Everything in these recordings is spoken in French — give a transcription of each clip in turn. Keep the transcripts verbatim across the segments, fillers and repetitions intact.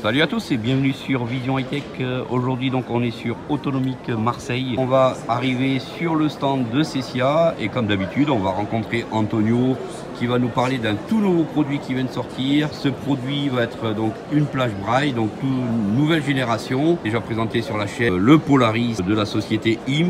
Salut à tous et bienvenue sur Vision Hightech. Aujourd'hui donc on est sur Autonomique Marseille. On va arriver sur le stand de Cesia et comme d'habitude on va rencontrer Antonio qui va nous parler d'un tout nouveau produit qui vient de sortir. Ce produit va être donc une plage braille, donc toute nouvelle génération. Déjà présenté sur la chaîne le Polaris de la société I M.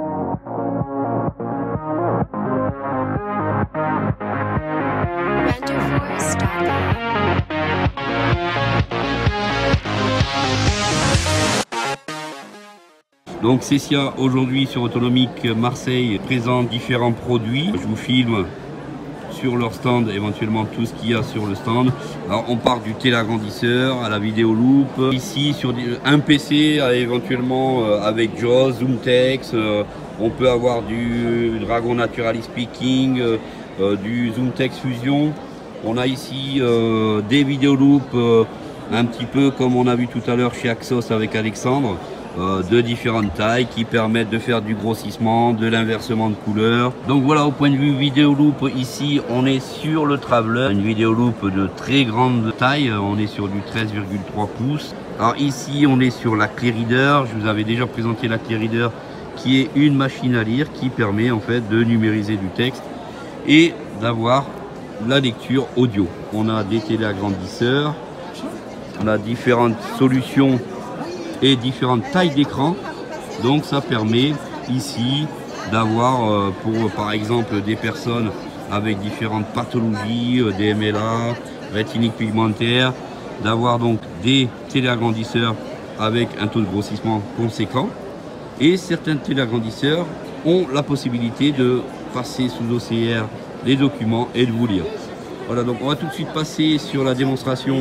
Donc Cesia aujourd'hui sur Autonomique Marseille présente différents produits. Je vous filme sur leur stand éventuellement tout ce qu'il y a sur le stand. Alors on part du téléagrandisseur à la vidéo loop. Ici sur un P C éventuellement avec JAWS, ZoomText. On peut avoir du Dragon Naturally Speaking, du ZoomText Fusion. On a ici euh, des vidéo loops euh, un petit peu comme on a vu tout à l'heure chez Axos avec Alexandre. Euh, de différentes tailles qui permettent de faire du grossissement, de l'inversement de couleurs. Donc voilà, au point de vue vidéo loop, ici on est sur le Traveler, une vidéo loop de très grande taille, on est sur du treize virgule trois pouces. Alors ici on est sur la Clear Reader, je vous avais déjà présenté la Clear Reader qui est une machine à lire qui permet en fait de numériser du texte et d'avoir la lecture audio. On a des téléagrandisseurs, on a différentes solutions et différentes tailles d'écran, donc ça permet ici d'avoir euh, pour par exemple des personnes avec différentes pathologies, euh, des M L A, rétinique pigmentaire, d'avoir donc des téléagrandisseurs avec un taux de grossissement conséquent, et certains téléagrandisseurs ont la possibilité de passer sous O C R les documents et de vous lire. Voilà, donc on va tout de suite passer sur la démonstration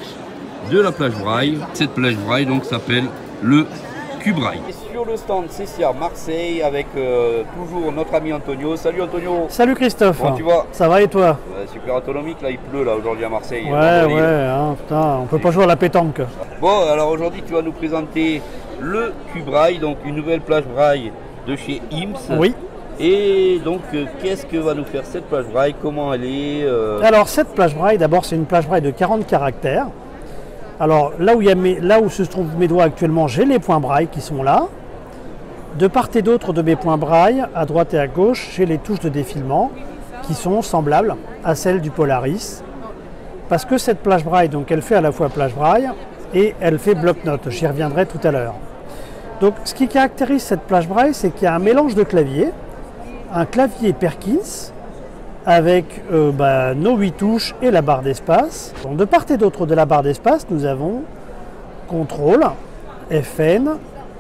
de la plage braille. Cette plage braille donc s'appelle le Q-Braille. Sur le stand Cesia Marseille avec euh, toujours notre ami Antonio. Salut Antonio. Salut Christophe. Comment tu vas? Ça va et toi? euh, Super Autonomique, là il pleut là aujourd'hui à Marseille. Ouais ouais, hein, putain, on peut pas jouer à la pétanque. Bon, alors aujourd'hui tu vas nous présenter le Q-Braille, donc une nouvelle plage braille de chez I M S. Oui. Et donc, euh, qu'est-ce que va nous faire cette plage braille? Comment elle est euh... Alors, cette plage braille, d'abord, c'est une plage braille de quarante caractères. Alors, là où, il y a mes, là où se trouvent mes doigts actuellement, j'ai les points braille qui sont là. De part et d'autre de mes points braille, à droite et à gauche, j'ai les touches de défilement qui sont semblables à celles du Polaris. Parce que cette plage braille, donc, elle fait à la fois plage braille et elle fait bloc-notes. J'y reviendrai tout à l'heure. Donc, ce qui caractérise cette plage braille, c'est qu'il y a un mélange de claviers. Un clavier Perkins avec euh, bah, nos huit touches et la barre d'espace. De part et d'autre de la barre d'espace, nous avons contrôle, F N,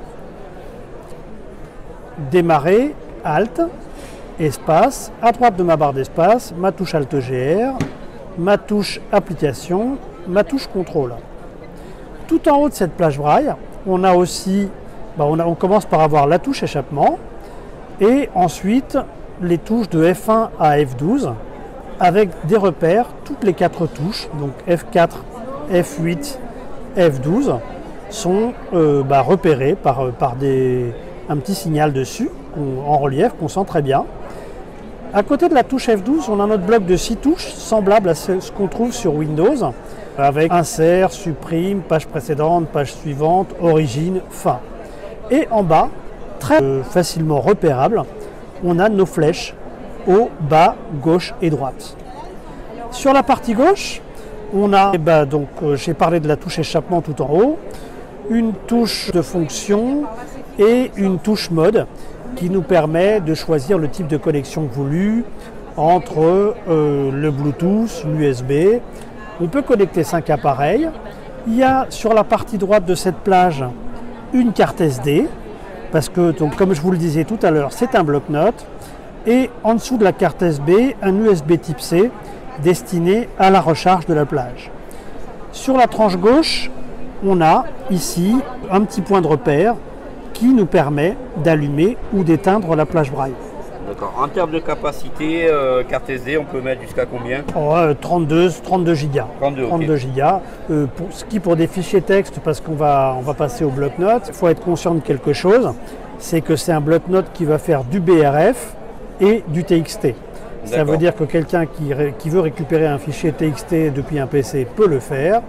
démarrer, Alt, espace. À droite de ma barre d'espace, ma touche Alt G R, ma touche application, ma touche contrôle. Tout en haut de cette plage braille, on a aussi, bah, on, a, on commence par avoir la touche échappement. Et ensuite, les touches de F un à F douze, avec des repères, toutes les quatre touches, donc F quatre, F huit, F douze, sont euh, bah, repérées par, par des, un petit signal dessus, en relief, qu'on sent très bien. À côté de la touche F douze, on a notre bloc de six touches, semblable à ce qu'on trouve sur Windows, avec insert, supprime, page précédente, page suivante, origine, fin. Et en bas, très euh, facilement repérable, on a nos flèches haut, bas, gauche et droite. Sur la partie gauche, on a, eh ben, donc euh, j'ai parlé de la touche échappement tout en haut, une touche de fonction et une touche mode qui nous permet de choisir le type de connexion voulu entre euh, le Bluetooth, l'U S B. On peut connecter cinq appareils. Il y a sur la partie droite de cette plage une carte S D. Parce que, donc, comme je vous le disais tout à l'heure, c'est un bloc-notes. Et en dessous de la carte S B, un U S B type C destiné à la recharge de la plage. Sur la tranche gauche, on a ici un petit point de repère qui nous permet d'allumer ou d'éteindre la plage braille. D'accord. En termes de capacité, euh, carte S D, on peut mettre jusqu'à combien? Oh, euh, trente-deux, trente-deux gigas. trente-deux, trente-deux okay. gigas. Euh, pour, ce qui pour des fichiers texte, parce qu'on va, on va passer au bloc-notes, il faut être conscient de quelque chose, c'est que c'est un bloc-notes qui va faire du B R F et du T X T. Ça veut dire que quelqu'un qui, qui veut récupérer un fichier T X T depuis un P C peut le faire.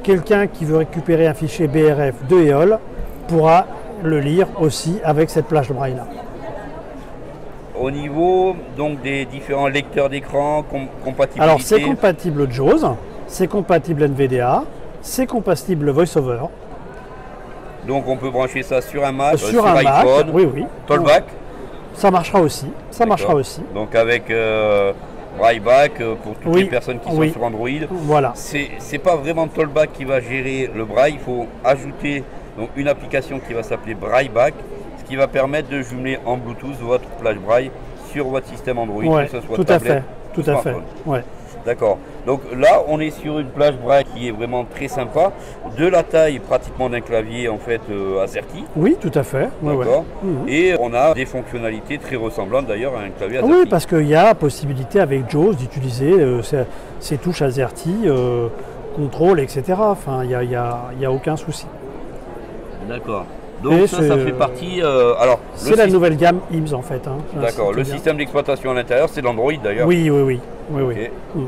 quelqu'un qui veut récupérer un fichier B R F de E O L pourra le lire aussi avec cette plage de braille là. Au niveau donc des différents lecteurs d'écran, com compatibilité. Alors c'est compatible JAWS, c'est compatible N V D A, c'est compatible VoiceOver. Donc on peut brancher ça sur un Mac, sur, euh, sur un iPhone, Mac, oui, oui. Talkback. Ça marchera aussi, ça marchera aussi. Donc avec euh, Brailleback euh, pour toutes oui, les personnes qui oui. sont sur Android. Voilà. C'est pas vraiment Talkback qui va gérer le braille, il faut ajouter donc, une application qui va s'appeler Brailleback, ce qui va permettre de jumeler en Bluetooth votre plage braille sur votre système Android, ouais, que ce soit tout tablette à fait, tout à fait. Ouais. D'accord. Donc là, on est sur une plage braille qui est vraiment très sympa, de la taille pratiquement d'un clavier en fait euh, AZERTY. Oui, tout à fait. Ouais, D'accord. Ouais. Mmh. Et on a des fonctionnalités très ressemblantes d'ailleurs à un clavier AZERTY. Oui, parce qu'il y a possibilité avec JAWS d'utiliser euh, ces, ces touches AZERTY, euh, contrôle, et cetera. Enfin, il n'y a, y a, y a aucun souci. D'accord. Donc ça, ça fait partie. Euh, alors, c'est la nouvelle gamme I M S en fait. Hein, d'accord. Le système d'exploitation à l'intérieur, c'est l'Android d'ailleurs. Oui, oui, oui, oui, okay. oui. Mm.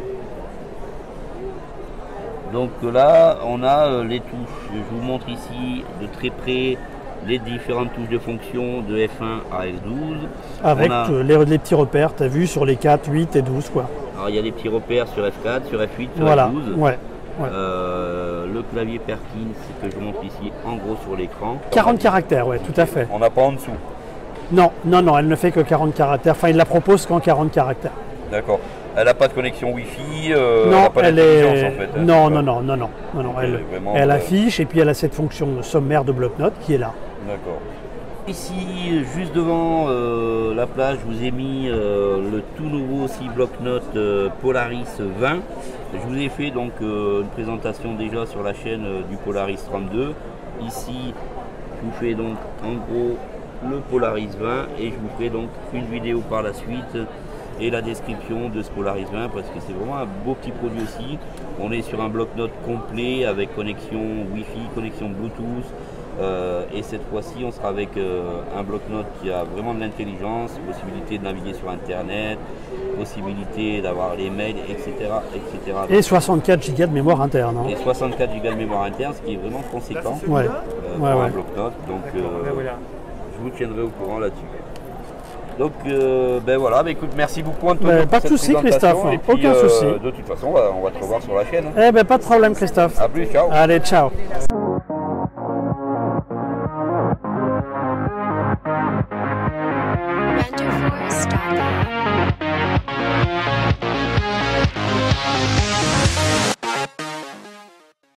Donc là, on a euh, les touches. Je vous montre ici de très près les différentes touches de fonction de F un à F douze. Avec a... les, les petits repères, tu as vu sur les quatre, huit et douze quoi. Alors il y a des petits repères sur F quatre, sur F huit, sur voilà. F douze. Ouais. Ouais. Euh, le clavier Perkins que je montre ici en gros sur l'écran. quarante caractères, ouais, tout à fait. On n'a pas en dessous. Non, non, non, elle ne fait que quarante caractères. Enfin, il la propose qu'en quarante caractères. D'accord. Elle n'a pas de connexion Wi-Fi. Euh, non, elle, elle est. En fait, hein, non, non, non, non, non, non, non. Elle, vraiment, elle euh... affiche et puis elle a cette fonction sommaire de bloc-notes qui est là. D'accord. Ici, juste devant euh, la plage, je vous ai mis euh, le tout nouveau aussi bloc-notes euh, Polaris vingt. Je vous ai fait donc euh, une présentation déjà sur la chaîne euh, du Polaris trente-deux. Ici, je vous fais donc en gros le Polaris vingt et je vous ferai donc une vidéo par la suite et la description de ce Polaris vingt parce que c'est vraiment un beau petit produit aussi. On est sur un bloc-notes complet avec connexion Wi-Fi, connexion Bluetooth. Euh, et cette fois-ci, on sera avec euh, un bloc-notes qui a vraiment de l'intelligence, possibilité de naviguer sur Internet, possibilité d'avoir les mails, et cetera, et cetera. Et soixante-quatre gigas de mémoire interne. Hein. Et soixante-quatre gigas de mémoire interne, ce qui est vraiment conséquent ouais. euh, ouais, pour ouais. un bloc-notes. Donc, euh, je vous tiendrai au courant là-dessus. Donc, euh, ben voilà, ben écoute, merci beaucoup Antonio. Ben, pas de souci, Christophe, et puis, aucun euh, souci. De toute façon, on va, on va te revoir sur la chaîne. Eh ben, pas de problème, Christophe. A plus, ciao. Allez, ciao.